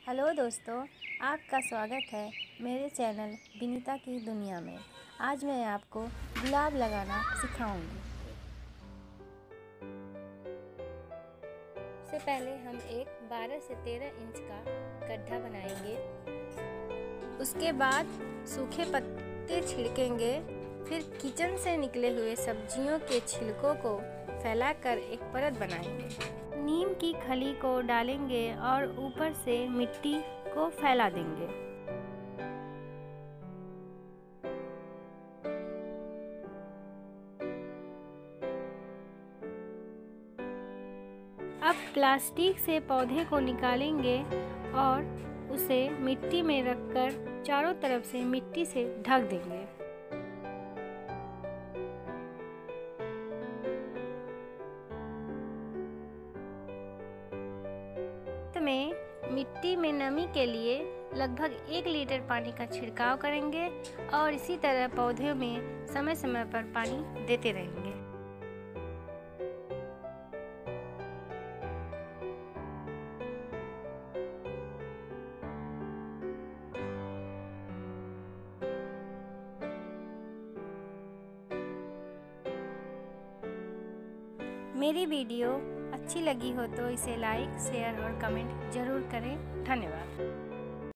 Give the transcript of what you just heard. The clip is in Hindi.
हेलो दोस्तों, आपका स्वागत है मेरे चैनल विनीता की दुनिया में। आज मैं आपको गुलाब लगाना सिखाऊंगी। सबसे पहले हम एक 12 से 13 इंच का गड्ढा बनाएंगे। उसके बाद सूखे पत्ते छिड़केंगे। फिर किचन से निकले हुए सब्जियों के छिलकों को फैलाकर एक परत बनाएंगे। नीम की खली को डालेंगे और ऊपर से मिट्टी को फैला देंगे। अब प्लास्टिक से पौधे को निकालेंगे और उसे मिट्टी में रखकर चारों तरफ से मिट्टी से ढक देंगे। में मिट्टी में नमी के लिए लगभग 1 लीटर पानी का छिड़काव करेंगे और इसी तरह पौधों में समय समय पर पानी देते रहेंगे। मेरी वीडियो अच्छी लगी हो तो इसे लाइक, शेयर और कमेंट जरूर करें। धन्यवाद।